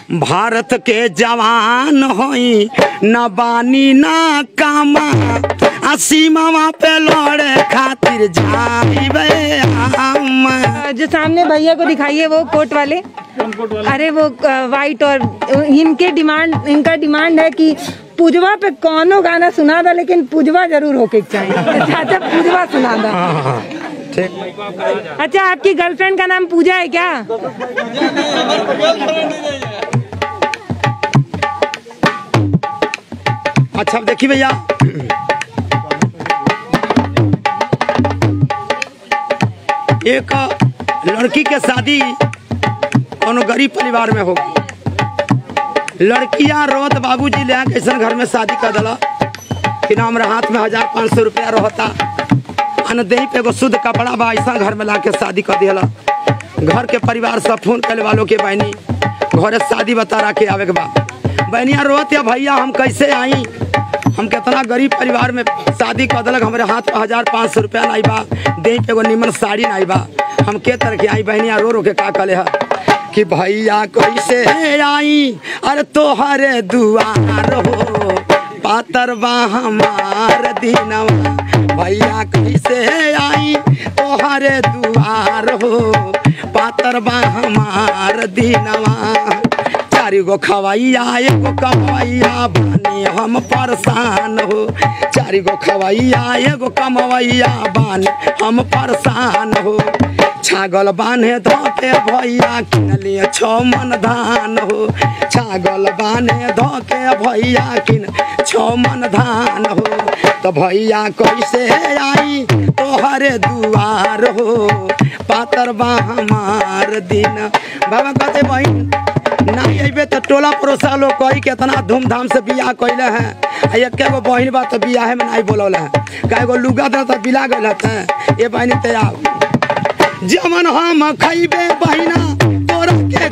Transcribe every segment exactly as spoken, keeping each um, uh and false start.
भारत के जवान होई न बानी ना कामा सीमा पे लड़े खातिर जाइबे हम। जो सामने भैया को दिखाइए वो कोट वाले, अरे वो वाइट, और इनके डिमांड इनका डिमांड है कि पूजवा पे कौनो गाना सुना था लेकिन पूजवा जरूर होके चाहिए। चाचा पूजवा सुना था। ठीक। अच्छा, आपकी गर्लफ्रेंड का नाम पूजा है क्या? अच्छा देखिए भैया, एक लड़की के शादी कोनो गरीब परिवार में होगी। लड़कियां रोत बाबूजी ले कैसे घर में शादी कर दिला कि ना हमारे हाथ में हजार पाँच सौ रुपया रहता, अनदेही पे एगो शुद्ध कपड़ा बा, ऐसा घर में ला के शादी कर दिला। घर के परिवार सब फोन करे वालों के बहनी घरे शादी बता रहा के आवे के बा। बहनिया रोत या भैया हम कैसे आई, हम कितना गरीब परिवार में शादी कर दिलक, हमारे हाथ में हजार पाँच सौ रुपया नहीं बा, देही पे एगो निमन साड़ी नहीं बा, हम के तरह के आई। बहनिया रो रो के का कले है कि भैया कैसे आई, अरे तोहरे दुआर हो पातर बा हमार दीनवा। भैया कैसे आई तोहरे दुआर हो पातर बा हमार दीनवा। चारी गो खवैया एगो कमवैया बानी हम परेशान हो, चारी गो खवैया एगो कमवैया बानी हम परेशान हो। छागल बान्हे धोके भैया किनलिए छो मन धान हो, छागल बान्हे धोके भैया किन छो मन धान हो। तो भैया कैसे आई तोहरे दुआर हो पातर बा हमार दिन। बाबा कहते बहन नहीं अबे तो टोला पड़ोसा लोग कही कितना धूमधाम से बियाह कैले हैं। एक गो बहन बा तो बियाह में नहीं बोलल है, कई गो लुगा दे तो बिला गल है। ये बहनी तैयार जमन हम खैबे बहिना तोरा के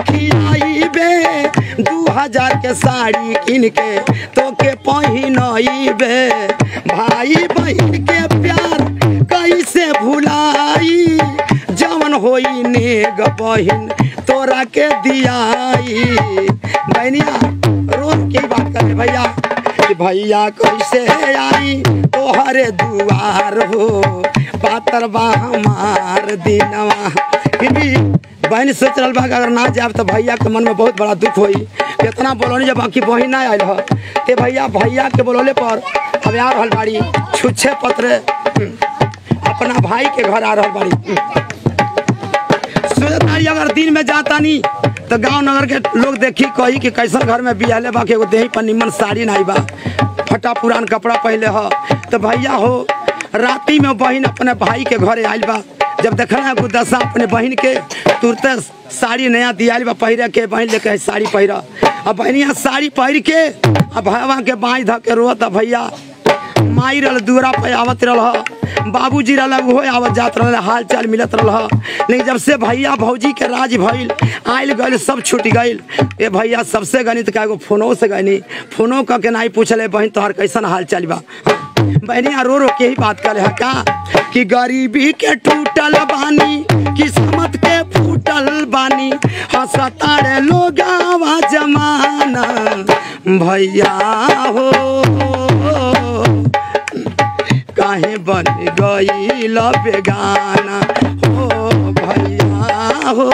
खियाइबे, दू हजार के साड़ी किन के तो के पहिनइबे। भाई बहन के प्यार कैसे भुलाई, जमन होई नेग बहिन तोरा के दियाई। बहनिया रोज की बात करे भैया कि भैया कैसे आई तोहरे दुआर हो पातर बा हमार दीनवा। फिर भी बहन सोच रहा बा अगर ना जाब तो भैया के मन में बहुत बड़ा दुख होई। कितना बोलोनी जब बाकी बहन ना आयल हो ते भैया भैया के बोलोले पर हम आ रहल बाड़ी छुच्छे पत्र अपना भाई के घर आ रहल बाड़ी। सोचतारी अगर दिन में जाता नहीं तो गांव नगर के लोग देखी कही कि कैसन घर में बियाले बा के देही पर निमन साड़ी नहीं बा, फटा पुरान कपड़ा पहले हो। तो भैया हो राती में बहन अपने भाई के घरे आयल बा, जब देखना गुदसा अपने बहन के तुरते साड़ी नया दियाल बा पहिरे के, बहन लेके साड़ी पहिरा। अब बहनिया साड़ी पहिर के अब भैया के बाई ध के रोत भैया माई रल दूरा पे आवत रह, बाबूजी रल वो आवत जात रह, हाल चाल मिलत रह। लेकिन जब से भैया भौजी के राज भइल आयल गल सब छूट गइल। ए भैया सबसे गणित का एगो फोनो से गनी फोनो क के नहीं पूछले बहन तोहर कैसन हाल चाल बा। बहनिया रो रो के ही बात करे है का कि गरीबी के टूटल बानी किस्मत के फूटल बानी, हंसतारे लोग आवा जमाना। भैया हो काहे बन गईल बेगाना, हो भैया हो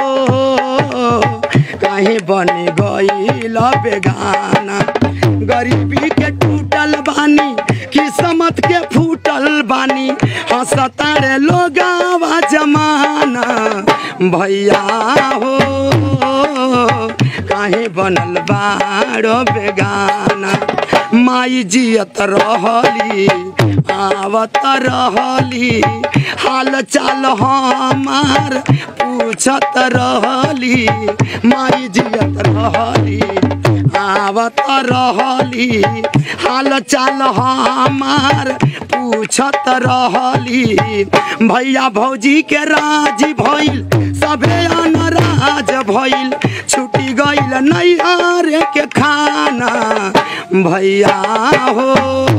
काहे बन गईल बेगाना। गरीबी के टूटल बानी किस्मत के फूटल बानी, हंसतारे लोग आवा जमाना। भैया हो काहे बनल बाड़ो बेगाना। माई जियत रहली आवत रहली, हाल चाल हमार पूछत रहली। माई जियत रहली आवत रहली, हाल चाल हमार पूछत रहली। भैया भौजी के राज भइल सबे अनराज भइल, छुटी गइल नैहर के खाना। भैया हो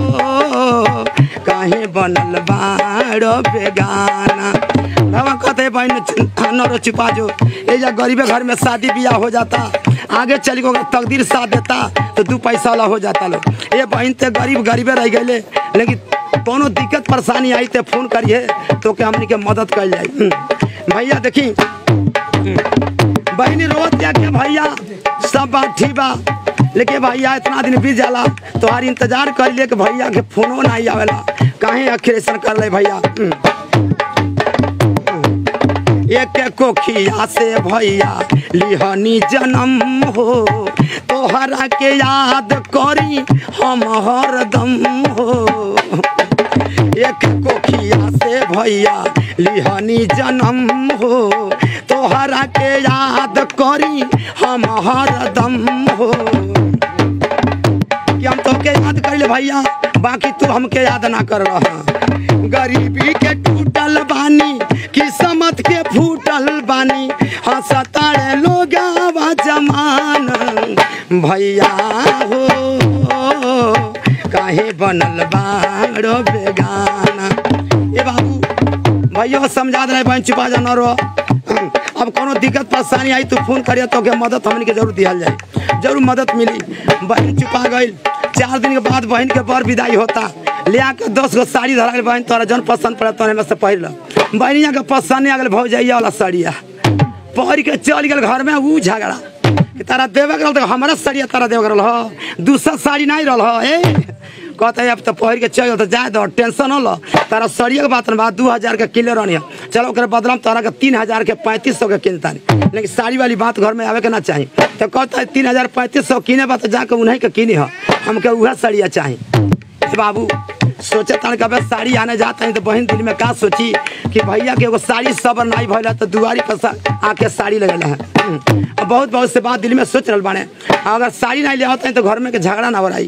काहे बनल बाड़ो बेगाना। बाबा कहते बहन नरो छुपा जो, ये जा गरीबे घर में शादी ब्याह हो जाता, आगे चल गो तकदीर साथ देता तो दू पैसा वाला हो जाता लोग। ये बहन ते गरीब गरीबे रह गए, लेकिन कोनो दिक्कत परेशानी आई तो फोन करिए तो के हमनी के मदद कर जाए। भैया देखी बहनी रोत या के भैया सब बात ठीक बा, लेकिन भैया इतना दिन बीत जाला तोहार इंतजार कर लिए कि भैया के फोनो नहीं आवेला, काहे आखिर ऐसा कर ले भैया। एक कोखिया से भैया लिहनी जन्म हो, तोहरा के याद करी हम हरदम हो। एक कोखिया से भैया लिहनी जन्म हो, तोहरा के याद करी हम हरदम हो। कि हम तो के याद कर ले भैया, बाकी तू हमके याद ना कर रहा। गरीबी के टूटल बानी किस्मत के फूटल बानी, हंसतारे लोग जमान भैया हो काहे बनल बाड़ो बेगाना। ए बाबू भैया समझा दे बहन चुपा जाना रो। अब कोनो दिक्कत परेशानी आई तो फोन करिए तो के मदद हमनी के जरूर दिया जाए, जरूर मदद मिली। बहन चुपा गई, चार दिन के बाद बहन के बर विदाई होता, ले आके दस गो साड़ी धरा बहन तोरा जन पसंद पड़े तो में से पहिर बहनिया के पसंद आ गए भौजैया वाला साड़िया पहर के चल गए घर में। ऊ झगड़ा कि तारा देवे के तो हमारा साड़िया तारा देवे के रहा, दूसरा साड़ी नहीं रहा। ए कहते अब तो पहर के चल तो जाए दो, टेंशन हो तारा साड़िया के बात बात दू हजार के किलो रहनी, चलो ओकर बदला तारा के तीन हजार के पैंतीस सौ के किनता, लेकिन साड़ी वाली बात घर में आवे के ना चाहिए। तो कहता है तीन हजार पैंतीस सौ किने बात जाके उन्हीं के किनी हो, हमके वह साड़िया चाहिए। बाबू सोचे तन कब साड़ी आने जाता है तो बहन दिल में का सोची कि भैया के एगो साड़ी सबर नहीं भैया तो दुआरी पर आके साड़ी लगेला है। अब बहुत बहुत से बात दिल में सोच रहे बाने, अगर साड़ी नहीं ले आता है तो घर में के झगड़ा ना बढ़ाई।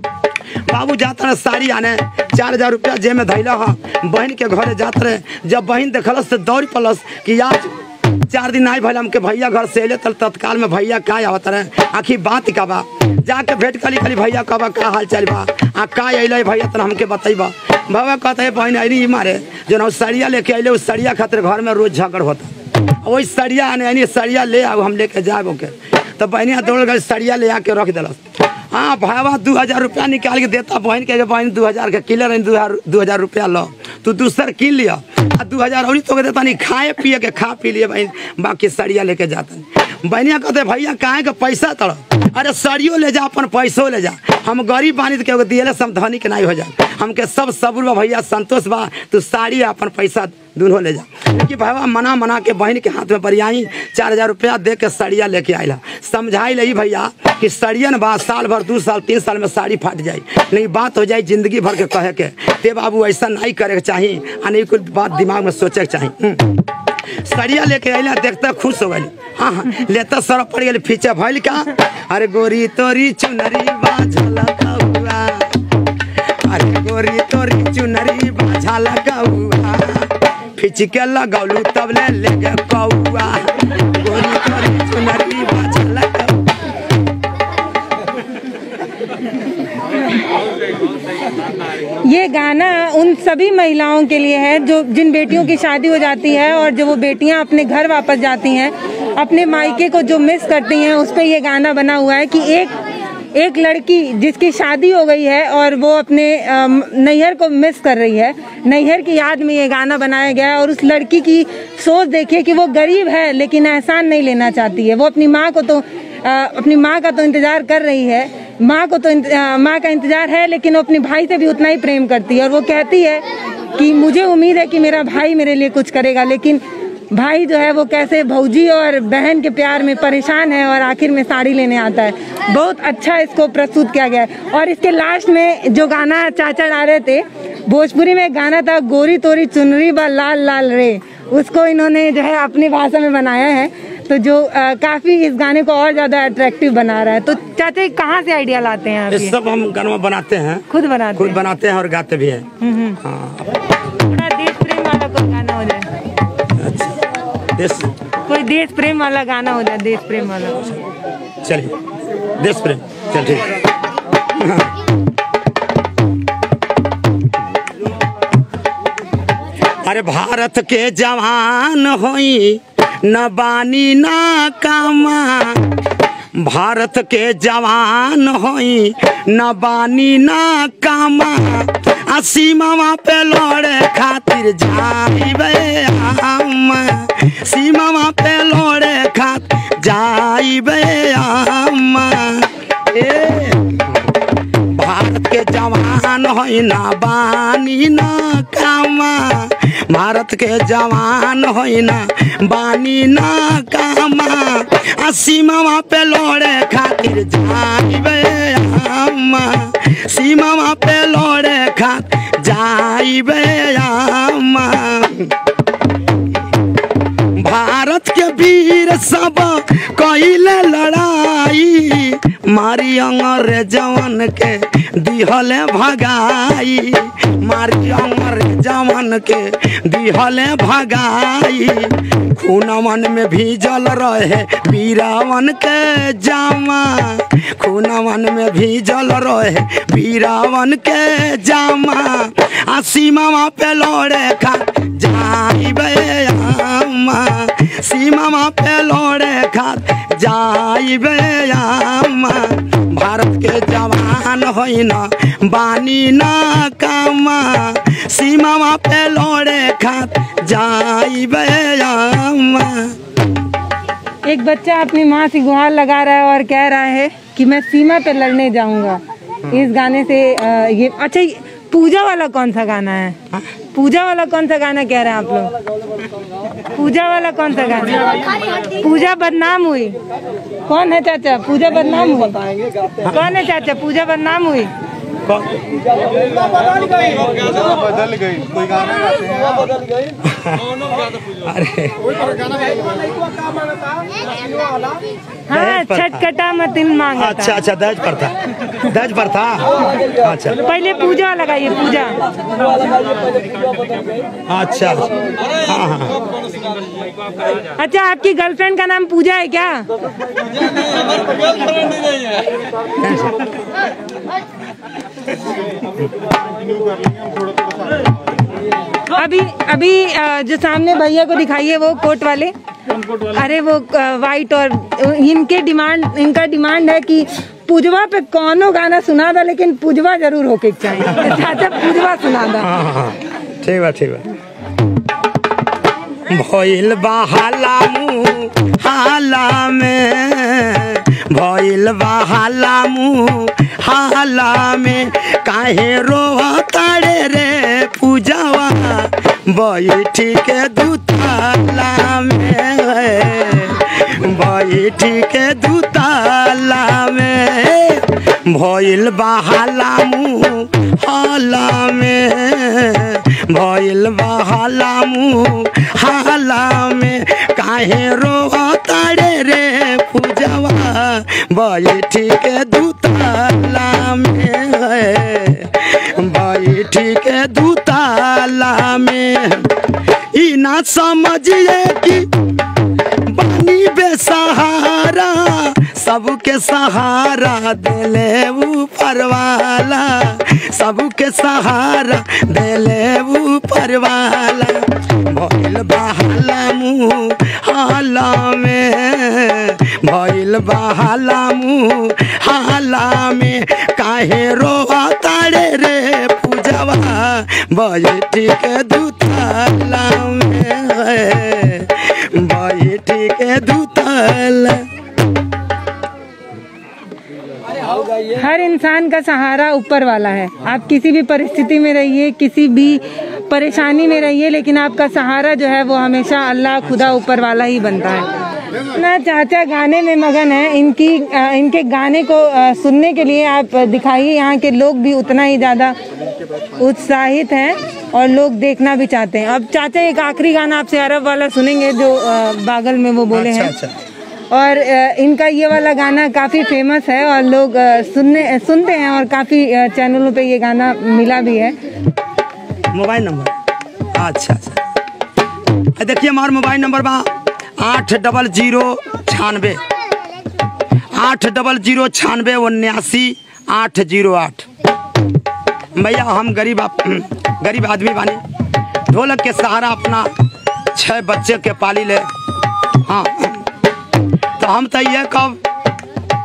बाबू जाता रहे साड़ी आने, चार हजार रुपया जेब में धैला हा, बहन के घरे जाते रहे। जब बहन देखलस तो दौड़ पलस कि आज चार दिन नहीं भैया हमके भैया घर से अले तल तत्काल में भैया का आवत रहे, आखिर बात का बा जाके भेंट कली कली भैया कबा का हाल चल बा आ का अल भैया तन हमके बतैबा। बाबा कहते है बहन अली मारे जो सड़िया लेके अले उस सड़िया खातिर घर में रोज झगड़ होता, वही सड़िया आने सड़िया ले आओ हम लेके जाए ओके। तो बहनिया दौड़ गई सड़िया ले आके रख दिलस। हाँ भावा दू हजार रुपया निकाल के देता बहन के, बहन दू हजार के किले रही, दू हजार रुपया लो तू दूसर किन लिया, दू हजार और तो देता नहीं खाए पिए के खा पी लिए बहन, बाकी सड़िया लेके जाता। बहनिया कहते भैया काहे के पैसा तड़, अरे सड़ियो ले जा अपन पैसो ले जा, हम गरीब बानी तो के दिए सब धनी के नहीं हो जाए, हमके सब सबूर बा भैया संतोष बा, तू साड़ी अपन पैसा दोनों ले जा। लेकिन भावा मना मना के बहन के हाथ में बरियाई चार हजार रुपया दे के सड़िया लेके आयला। समझाई लही भैया कि सड़िया न बा साल भर दो साल तीन साल में साड़ी फाट जाए, लेकिन बात हो जाए जिंदगी भर के कहे के। ते बाबू ऐसा नहीं करे के चाहिए, नहीं कुछ बात दिमाग में सोचे के चाहिए। सड़िया लेके आइला देखता खुश हो गई, हाँ हाँ लेता सर पड़ गई फीचा भैल का, अरे गोरी तोरी चुनरी बाझल कौआ, अरे गोरी तोरी चुनरी बाझल कौआ, फिच के लगौलू तब ले लेके कौआ, गोरी तोरी चुनरी बाझल कौआ। ये गाना उन सभी महिलाओं के लिए है जो जिन बेटियों की शादी हो जाती है और जो वो बेटियां अपने घर वापस जाती हैं, अपने मायके को जो मिस करती हैं, उस पे ये गाना बना हुआ है कि एक एक लड़की जिसकी शादी हो गई है और वो अपने नैहर को मिस कर रही है, नैहर की याद में ये गाना बनाया गया है। और उस लड़की की सोच देखिए कि वो गरीब है लेकिन एहसान नहीं लेना चाहती है, वो अपनी माँ को तो अपनी माँ का तो इंतजार कर रही है, माँ को तो माँ का इंतजार है, लेकिन वो अपने भाई से भी उतना ही प्रेम करती है। और वो कहती है कि मुझे उम्मीद है कि मेरा भाई मेरे लिए कुछ करेगा, लेकिन भाई जो है वो कैसे भौजी और बहन के प्यार में परेशान है और आखिर में साड़ी लेने आता है। बहुत अच्छा इसको प्रस्तुत किया गया है। और इसके लास्ट में जो गाना चाचा गा रहे थे, भोजपुरी में गाना था गोरी तोरी चुनरी बा लाल लाल रे, उसको इन्होंने जो है अपनी भाषा में बनाया है, तो जो आ, काफी इस गाने को और ज्यादा अट्रैक्टिव बना रहा है। तो चाचा कहाँ से आइडिया लाते हैं आप? ये सब हम गाना बनाते हैं, खुद बनाते खुद बनाते हैं और गाते भी हैं। हाँ। थोड़ा देश प्रेम वाला कोई गाना हो जाए। अच्छा देश कोई देश प्रेम वाला गाना हो जाए, देश प्रेम वाला। चलिए देश प्रेम चल ठीक। अरे भारत के जवान होई न बानी ना कामा, भारत के जवान होई न बानी ना कामा आ सीमा पे लड़े खातिर जाइबे हम सीमा पे लड़े खातिर जाइबे हम ए भारत के जवान होई ना बानी ना कामा भारत के जवान होई ना बानी ना कामा आ सीमा पे लड़े खातिर जाइबे हम सीमा पे लड़े खातिर जाइबे हम भारत के वीर सब कइले लड़ाई मारी अंग्रेजवन के दिहले भगाई मारी अंग्रेजवन के दिहले भगाई खूनवन में भीजल रहे वीरावन के जामा खूनवन में भीजल रहे वीरावन के जामा आ सीमा पे लड़े खा जाइबे हम सीमा पे लड़े खा जाइबे हम भारत के जवान होई ना बानी ना कामा सीमा पे लड़े खा जाइबे हम। एक बच्चा अपनी माँ से गुहार लगा रहा है और कह रहा है कि मैं सीमा पे लड़ने जाऊंगा। इस गाने से आ, ये अच्छा पूजा वाला कौन सा गाना है? पूजा वाला कौन सा गाना कह रहे हैं आप लोग? पूजा वाला कौन सा गाना? पूजा बदनाम हुई। कौन है चाचा? पूजा बदनाम हुई। कौन है चाचा? पूजा बदनाम हुई। बदल गई कोई गाना गाते हैं बदल गई अरे हाँ छटकटा मतिन मांगा। अच्छा अच्छा दहेज पर था दहेज पर था अच्छा पहले पूजा लगाइए पूजा। अच्छा हाँ हाँ अच्छा आपकी गर्लफ्रेंड का नाम पूजा है क्या? अभी अभी जो सामने भैया को दिखाइए वो कोट वाले। अरे वो वाइट और इनके डिमांड इनका डिमांड है कि पूजवा पे कौनो गाना सुना था लेकिन पूजवा जरूर होके चाहिए। चाचा पूजवा सुना था। ठीक है ठीक है। भइल बहाला मुँह हाला में भइल बहाला मुँह हाला में काहे रोताड़े रे पूजवा बैठी के दूताला में बैठी के दूताला में भइल बहाला मुँह हाला में भइल बहाला मुँह हाला में काहे रोताड़े रे पूजवा बैठी के दूताला में बैठी के दूताला में ई ना समझिए कि बानी बेसहारा सबके सहारा दिले ऊपर वाला सबके सहारा दिले ऊपर वाला भइल बहाला मुँह हाला में भइल बहाला मुँह हाला में काहे रोताड़े रे पूजवा बैठी के दूताला में बैठी के दूताला। हर इंसान का सहारा ऊपर वाला है। आप किसी भी परिस्थिति में रहिए किसी भी परेशानी में रहिए लेकिन आपका सहारा जो है वो हमेशा अल्लाह खुदा ऊपर वाला ही बनता है ना। चाचा गाने में मगन है। इनकी इनके गाने को सुनने के लिए आप दिखाइए। यहाँ के लोग भी उतना ही ज़्यादा उत्साहित हैं और लोग देखना भी चाहते हैं। अब चाचा एक आखिरी गाना आपसे अरब वाला सुनेंगे जो बागल में वो बोले हैं। अच्छा, अच्छा। और इनका ये वाला गाना काफ़ी फेमस है और लोग सुनने सुनते हैं और काफ़ी चैनलों पे ये गाना मिला भी है। मोबाइल नंबर अच्छा अच्छा देखिए हमारा मोबाइल नंबर बा आठ डबल जीरो छियानवे आठ डबल जीरो छियानवे उन्यासी आठ जीरो आठ। भैया हम गरीब गरीब आदमी बानी ढोलक के सहारा अपना छह बच्चे के पाली ले। हाँ तो हम तो ये कब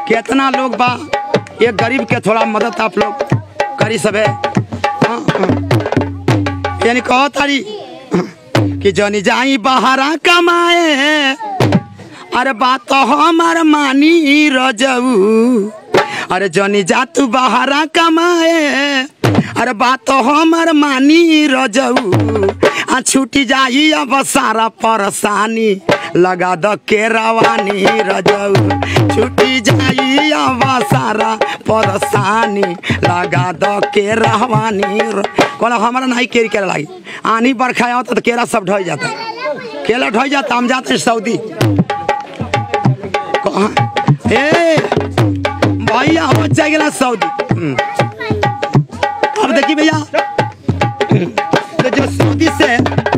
कितना लोग बा, एक गरीब के थोड़ा मदद आप लोग करी सबे। हाँ, हाँ। यानी कहो तारी कि जनी जाई बहरा कमाए, अरे बात तो हमार मानी रजऊ, अरे जनी जा तू बहरा कमाए, अरे बात तो हमार मानी रजऊ, आ छूटी जाई अब सारा परेशानी, लगा दो के रवानी रजऊ, छूटी जाई अब सारा परेशानी, लगा दो के रवानी। कहला हमारा नहीं केरी केरा लागी, आनी बरखा होता तो केरा सब ढह जाता, केला ढह जाता। हम जाते सऊदी, ए भैया हो जाएगा सऊदी। अब देखिए भैया, तो जो सऊदी से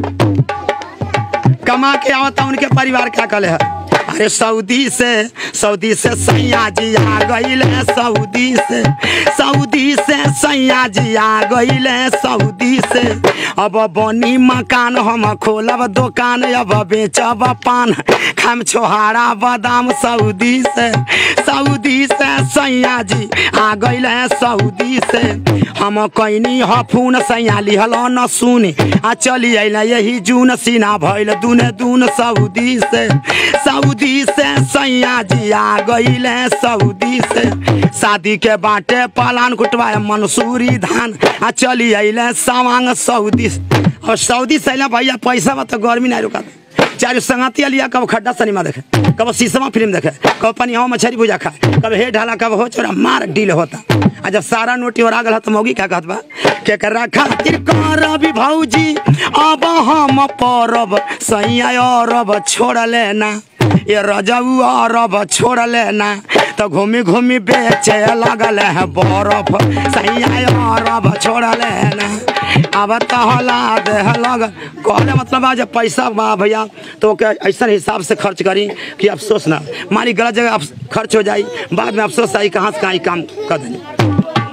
कमा के आवता उनके परिवार क्या कले है, अरे सऊदी से सऊदी से सैया जी आ गईल, सऊदी से सऊदी से सैया जी आ गईल, सऊदी से अब बनी मकान, हम खोलब दुकान, अब बेचब पान, खाम छोहारा बादाम, सऊदी से सऊदी से सैया जी आ गईल, सऊदी से हम कैनी हफून, सैया लिहल न सुनी, आ चली अल यही जून, सीना भइल दूने दून, सऊदी से सऊदी से सैया जी आ गईल, सऊदी से शादी के बाटे पालान कुटवाए मंसूरी धान, आ चली अल सवांग सऊदी। और सऊदी से अला भैया पैसा बा तो गर्मी नहीं रुका, चार संगतिया लिया, कब खड्डा सिनेमा देखे, कब शीशमा फिल्म देखे, कब पनिया मछली भुजा खाए, कब हे ढाला, कब हो चोरा मार डील होता। आ जब सारा नोटी और आगल तो मौगी क्या कहत बा, के करा खातिर करबी भौजी अब हम परब, सैया अरब छोड़ लेना, ये रजऊ अरब छोड़ लेना, तो घूमी घूमी बेचे लगल है बरफ, सैया अरब छोड़ लेना, अब तहला दे लग। कहने मतलब आज पैसा बा भैया तो ऐसा हिसाब से खर्च करी कि अफसोस ना, मारी गलत जगह खर्च हो जाई, बाद में अफसोस आई कहाँ से कहाँ काम कर देंगे।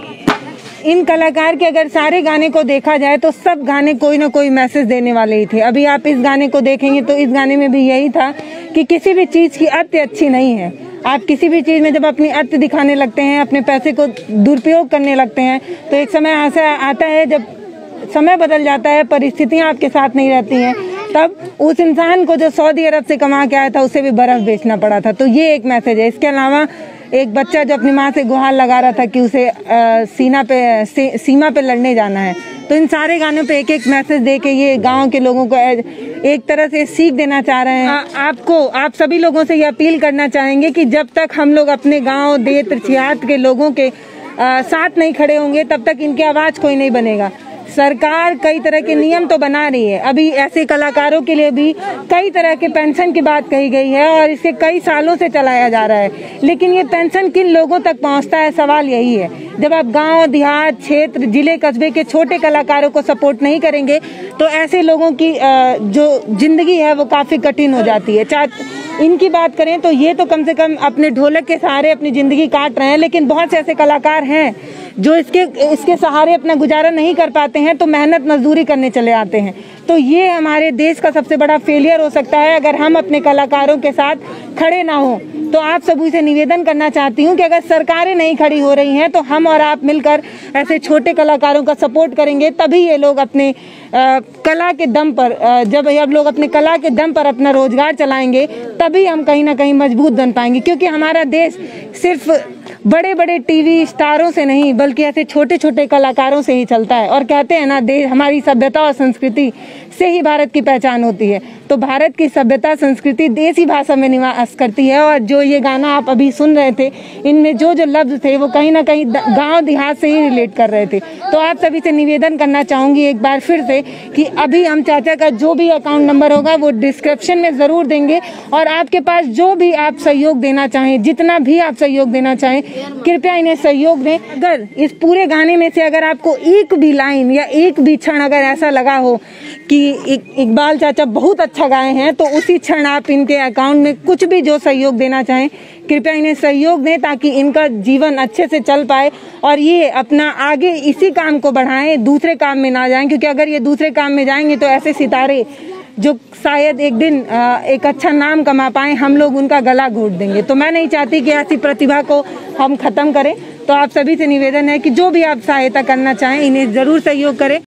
इन कलाकार के अगर सारे गाने को देखा जाए तो सब गाने कोई ना कोई मैसेज देने वाले ही थे। अभी आप इस गाने को देखेंगे तो इस गाने में भी यही था कि किसी भी चीज़ की अर्थ अच्छी नहीं है। आप किसी भी चीज़ में जब अपनी अर्थ दिखाने लगते हैं, अपने पैसे को दुरुपयोग करने लगते हैं, तो एक समय ऐसा आता है जब समय बदल जाता है, परिस्थितियाँ आपके साथ नहीं रहती हैं, तब उस इंसान को जो सऊदी अरब से कमा के आया था उसे भी बर्फ़ बेचना पड़ा था। तो ये एक मैसेज है। इसके अलावा एक बच्चा जो अपनी माँ से गुहार लगा रहा था कि उसे आ, सीना पे सी, सीमा पे लड़ने जाना है। तो इन सारे गानों पे एक एक मैसेज दे के ये गांव के लोगों को एक तरह से सीख देना चाह रहे हैं। आ, आपको आप सभी लोगों से ये अपील करना चाहेंगे कि जब तक हम लोग अपने गांव देत छियात के लोगों के आ, साथ नहीं खड़े होंगे तब तक इनकी आवाज़ कोई नहीं बनेगा। सरकार कई तरह के नियम तो बना रही है, अभी ऐसे कलाकारों के लिए भी कई तरह के पेंशन की बात कही गई है और इसे कई सालों से चलाया जा रहा है, लेकिन ये पेंशन किन लोगों तक पहुंचता है, सवाल यही है। जब आप गांव, देहात, क्षेत्र, जिले, कस्बे के छोटे कलाकारों को सपोर्ट नहीं करेंगे तो ऐसे लोगों की जो जिंदगी है वो काफ़ी कठिन हो जाती है। चाहे इनकी बात करें तो ये तो कम से कम अपने ढोलक के सहारे अपनी ज़िंदगी काट रहे हैं, लेकिन बहुत से ऐसे कलाकार हैं जो इसके इसके सहारे अपना गुजारा नहीं कर पाते हैं, तो मेहनत मजदूरी करने चले आते हैं। तो ये हमारे देश का सबसे बड़ा फेलियर हो सकता है अगर हम अपने कलाकारों के साथ खड़े ना हों। तो आप सभी से निवेदन करना चाहती हूँ कि अगर सरकारें नहीं खड़ी हो रही हैं तो हम और आप मिलकर ऐसे छोटे कलाकारों का सपोर्ट करेंगे, तभी ये लोग अपने आ, कला के दम पर आ, जब अब लोग अपने कला के दम पर अपना रोजगार चलाएंगे तभी हम कहीं ना कहीं मजबूत बन पाएंगे। क्योंकि हमारा देश सिर्फ बड़े बड़े टीवी स्टारों से नहीं बल्कि ऐसे छोटे छोटे कलाकारों से ही चलता है। और कहते हैं ना, देश हमारी सभ्यता और संस्कृति से ही भारत की पहचान होती है। तो भारत की सभ्यता संस्कृति देसी भाषा में निवास करती है। और जो ये गाना आप अभी सुन रहे थे, इनमें जो जो लफ्ज थे वो कहीं ना कहीं गांव देहात से ही रिलेट कर रहे थे। तो आप सभी से निवेदन करना चाहूँगी एक बार फिर से कि अभी हम चाचा का जो भी अकाउंट नंबर होगा वो डिस्क्रिप्शन में ज़रूर देंगे, और आपके पास जो भी आप सहयोग देना चाहें, जितना भी आप सहयोग देना चाहें, कृपया इन्हें सहयोग दें। अगर इस पूरे गाने में से अगर आपको एक भी लाइन या एक भी क्षण अगर ऐसा लगा हो कि इकबाल चाचा बहुत अच्छा गाए हैं, तो उसी क्षण आप इनके अकाउंट में कुछ भी जो सहयोग देना चाहें कृपया इन्हें सहयोग दें, ताकि इनका जीवन अच्छे से चल पाए और ये अपना आगे इसी काम को बढ़ाएं, दूसरे काम में ना जाएं। क्योंकि अगर ये दूसरे काम में जाएंगे तो ऐसे सितारे जो शायद एक दिन अ, एक अच्छा नाम कमा पाए, हम लोग उनका गला घोट देंगे। तो मैं नहीं चाहती कि ऐसी प्रतिभा को हम खत्म करें। तो आप सभी से निवेदन है कि जो भी आप सहायता करना चाहें, इन्हें जरूर सहयोग करें।